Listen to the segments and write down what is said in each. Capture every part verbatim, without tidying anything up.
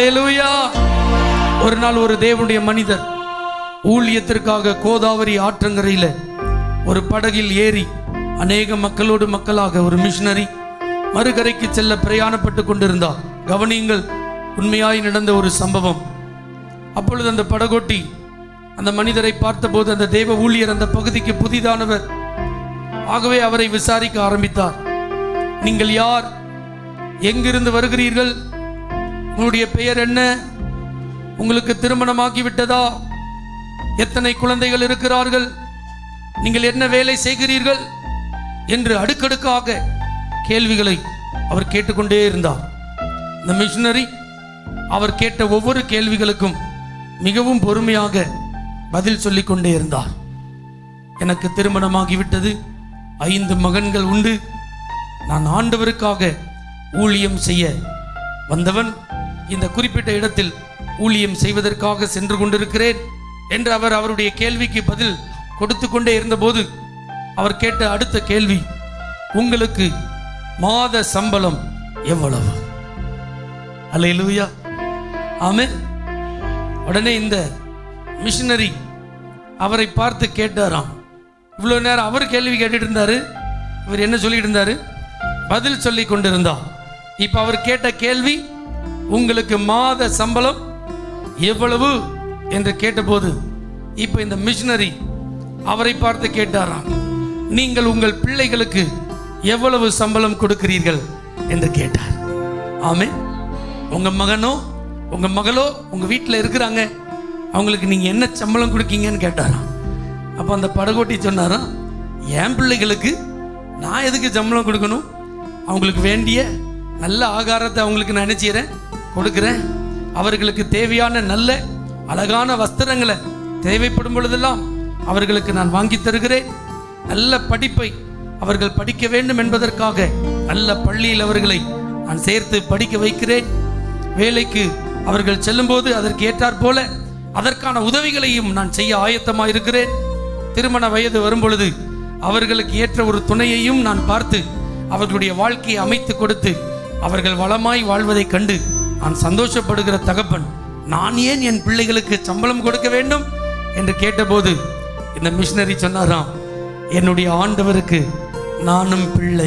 ஹல்லேலூயா. ஒரு நாள் ஒரு தேவனுடைய மனிதர் ஊழியத்திற்காக கோதாவரி ஆற்றங்கரையில் ஒரு படகில் ஏறி அநேக மக்களோடு மக்களாக ஒரு மிஷனரி மறுகரைக்கு செல்ல பிரயாணப்பட்டு கொண்டிருந்தார். கவனியுங்கள், உண்மையாய் நடந்த ஒரு சம்பவம். அப்பொழுது அந்த படகோட்டி அந்த மனிதரை பார்த்தபோது அந்த தேவ ஊழியர் அந்த பகுதிக்கு புதிதானவர். ஆகவே அவரை விசாரிக்க ஆரம்பித்தார். நீங்கள் யார்? எங்கிருந்து வருகிறீர்கள்? உங்களுடைய பெயர் என்ன? உங்களுக்கு திருமணமாகி விட்டதா? எத்தனை குழந்தைகள் இருக்கிறார்கள்? நீங்கள் என்ன வேலை செய்கிறீர்கள் என்று அடுக்கடுக்காக கேள்விகளை அவர் கேட்டுக்கொண்டே இருந்தார். இந்த மிஷனரி அவர் கேட்ட ஒவ்வொரு கேள்விகளுக்கும் மிகவும் பொறுமையாக பதில் சொல்லிக் கொண்டே இருந்தார். எனக்கு திருமணமாகிவிட்டது, ஐந்து மகன்கள் உண்டு, நான் ஆண்டவருக்காக ஊழியம் செய்ய வந்தவன், இந்த குறிப்பிட்ட இடத்தில் ஊழியம் செய்வதற்காக சென்று கொண்டிருக்கிறேன் என்று அவர் அவருடைய கேள்விக்கு பதில் கொடுத்து கொண்டே இருந்தபோது அவர் கேட்ட அடுத்த கேள்வி, உங்களுக்கு மாத சம்பளம் எவ்வளவு? அல்லேலூயா, ஆமென். உடனே இந்த மிஷனரி அவரை பார்த்து கேட்டாராம். இவ்வளவு நேரம் அவர் கேள்வி கேட்டுட்டு இருந்தாரு, இவர் என்ன சொல்லிட்டு இருந்தாரு? பதில் சொல்லி கொண்டிருந்தார். இப்ப அவர் கேட்ட கேள்வி, உங்களுக்கு மாத சம்பளம் எவ்வளவு என்று கேட்டபோது இப்ப இந்த மிஷனரி அவரை பார்த்து கேட்டாராம், நீங்கள் உங்கள் பிள்ளைகளுக்கு எவ்வளவு சம்பளம் கொடுக்கிறீர்கள் என்று கேட்டார். ஆமென். உங்க மகனோ உங்க மகளோ உங்க வீட்டில் இருக்கிறாங்க, அவங்களுக்கு நீங்க என்ன சம்பளம் கொடுக்கீங்கன்னு கேட்டாராம். அப்ப அந்த படகோட்டி சொன்னாராம், என் பிள்ளைகளுக்கு நான் எதுக்கு சம்பளம் கொடுக்கணும்? அவங்களுக்கு வேண்டிய நல்ல ஆகாரத்தை அவங்களுக்கு நான் நினைச்சிறேன் கொடுக்கிறேன். அவர்களுக்கு தேவையான நல்ல அழகான வஸ்திரங்களை தேவைப்படும் பொழுதெல்லாம் அவர்களுக்கு நான் வாங்கி தருகிறேன். நல்ல படிப்பை அவர்கள் படிக்க வேண்டும் என்பதற்காக நல்ல பள்ளியில் அவர்களை நான் சேர்த்து படிக்க வைக்கிறேன். வேலைக்கு அவர்கள் செல்லும்போது அதற்கு ஏற்றாற் போல அதற்கான உதவிகளையும் நான் செய்ய ஆயத்தமாக இருக்கிறேன். திருமண வயது வரும் பொழுது அவர்களுக்கு ஏற்ற ஒரு துணையையும் நான் பார்த்து அவர்களுடைய வாழ்க்கையை அமைத்து கொடுத்து அவர்கள் வளமாய் வாழ்வதை கண்டு நான் சந்தோஷப்படுகிற தகப்பன், நான் ஏன் என் பிள்ளைகளுக்கு சம்பளம் கொடுக்க வேண்டும் என்று கேட்டபோது இந்த மிஷனரி சொன்னாராம், என்னுடைய ஆண்டவருக்கு நானும் பிள்ளை,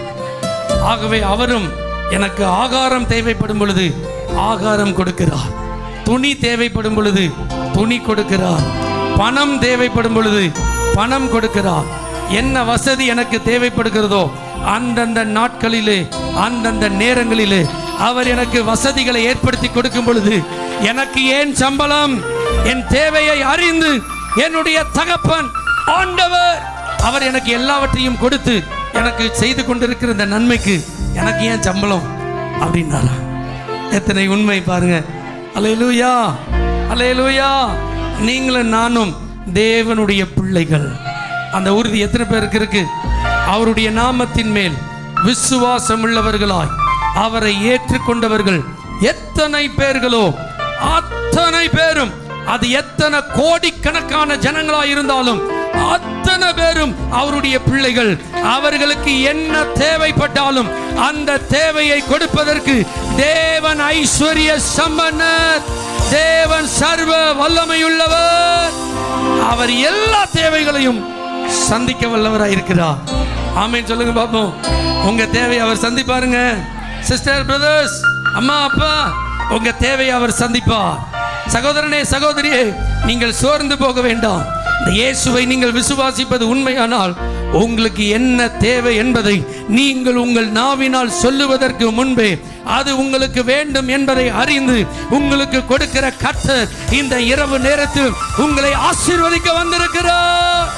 ஆகவே அவரும் எனக்கு ஆகாரம் தேவைப்படும் பொழுது ஆகாரம் கொடுக்கிறார், துணி தேவைப்படும் பொழுது துணி கொடுக்கிறார், பணம் தேவைப்படும் பொழுது பணம் கொடுக்கிறார். என்ன வசதி எனக்கு தேவைப்படுகிறதோ அந்தந்த நாட்களிலே அந்தந்த நேரங்களிலே அவர் எனக்கு வசதிகளை ஏற்படுத்தி கொடுக்கும் பொழுது எனக்கு ஏன் சம்பளம்? என் தேவையை அறிந்து என்னுடைய தகப்பன் ஆண்டவர் அவர் எனக்கு எல்லாவற்றையும் கொடுத்து எனக்கு செய்து கொண்டிருக்கிற இந்த நன்மைக்கு எனக்கு ஏன் சம்பளம் அப்படின்னாரா. எத்தனை உண்மை பாருங்க. அல்லேலூயா, அல்லேலூயா. நீங்களும் நானும் தேவனுடைய பிள்ளைகள். அந்த உறுதி எத்தனை பேருக்கு இருக்கு? அவருடைய நாமத்தின் மேல் விசுவாசம் உள்ளவர்களாய் அவரை ஏற்றுக்கொண்டவர்கள் எத்தனை பேர்களோ அத்தனை பேரும், அது எத்தனை கோடிக்கணக்கான ஜனங்களாய் இருந்தாலும் அத்தனை பேரும் அவருடைய பிள்ளைகள். அவர்களுக்கு என்ன தேவைப்பட்டாலும் அந்த தேவையை கொடுப்பதற்கு தேவன் ஐஸ்வர்ய சம்பன்னர், தேவன் சர்வ வல்லமையுள்ளவர். அவர் எல்லா தேவைகளையும் சந்திக்க வல்லவராய் இருக்கிறார். ஆமென் சொல்லுங்க பாப்போம். உங்க தேவையை அவர் சந்திப்பாருங்க. சிஸ்டர், பிரதர்ஸ், அம்மா, அப்பா, உங்க தேவையை அவர் சந்திப்பார். சகோதரனே, சகோதரியே, நீங்கள் சோர்ந்து போக வேண்டாம். இந்த இயேசுவை நீங்கள் விசுவாசிப்பது உண்மையானால் உங்களுக்கு என்ன தேவை என்பதை நீங்கள் உங்கள் நாவினால் சொல்லுவதற்கு முன்பே அது உங்களுக்கு வேண்டும் என்பதை அறிந்து உங்களுக்கு கொடுக்கிற கர்த்தர் இந்த இரவு நேரத்தில் உங்களை ஆசீர்வதிக்க வந்திருக்கிறார்.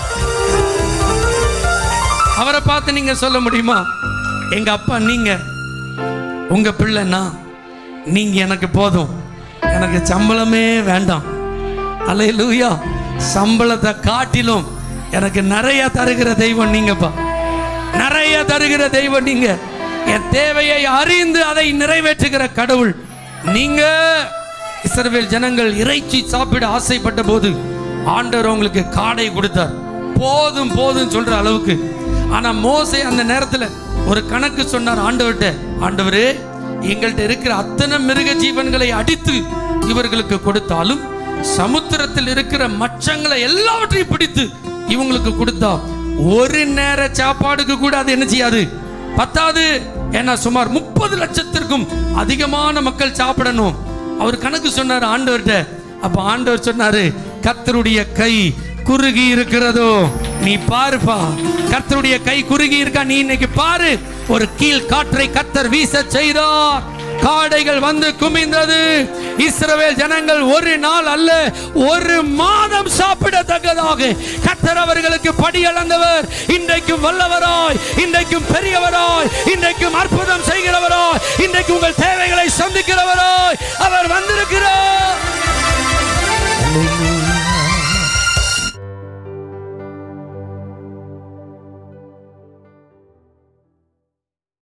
அவரை பார்த்து நீங்க சொல்ல முடியுமா, எங்க அப்பா நீங்க, உங்க பிள்ளைன்னா நீங்க எனக்கு போதும், எனக்கு சம்பளமே வேண்டாம். அல்லேலூயா. சம்பளத்தை காட்டிலும் எனக்கு நிறைய தருகிற தெய்வம் நீங்கப்பா, நிறைய தருகிற தெய்வம் நீங்க. என் தேவையை அறிந்து அதை நிறைவேற்றுகிற கடவுள் நீங்க. இஸ்ரவேல் ஜனங்கள் இறைச்சி சாப்பிட ஆசைப்பட்ட போது ஆண்டவர் உங்களுக்கு காடை கொடுத்தார், போதும் போதும் சொல்ற அளவுக்கு. ஆனா மோசே அந்த நேரத்தில் ஒரு கணக்கு சொன்னார் ஆண்டவர்கிட்ட, ஆண்டவரே எங்கள்கிட்ட இருக்கிற அத்தனை மிருக ஜீவன்களை அடித்து இவர்களுக்கு கொடுத்தாலும் சமுத்திரத்தில் இருக்கிற மச்சங்களை எல்லாவற்றையும் பிடித்து இவங்களுக்கு கொடுத்தா ஒரு நேர சாப்பாடுக்கு கூட அது என்ன செய்யாது, பத்தாது. ஏன்னா சுமார் முப்பது லட்சத்திற்கும் அதிகமான மக்கள் சாப்பிடணும். அவர் கணக்கு சொன்னார் ஆண்டவர்கிட்ட. அப்ப ஆண்டவர் சொன்னாரு, கர்த்தருடைய கை குறுகி இருக்கிறதோ நீ பாருப்பா. கர்த்தருடைய கை குறுகி இருக்கா, நீ இன்னைக்கு பாரு. ஒரு கீழ் காற்றை கர்த்தர் வீச செய்தார், காடைகள் வந்து குமிந்தது. இஸ்ரவேல் ஜனங்கள் ஒரு நாள் அல்ல ஒரு மாதம் சாப்பிடத்தக்கதாக கர்த்தர் அவர்களுக்கு படி அளந்தவர். இன்றைக்கும் வல்லவராய், இன்றைக்கும் பெரியவராய், இன்றைக்கும் அற்புதம் செய்ய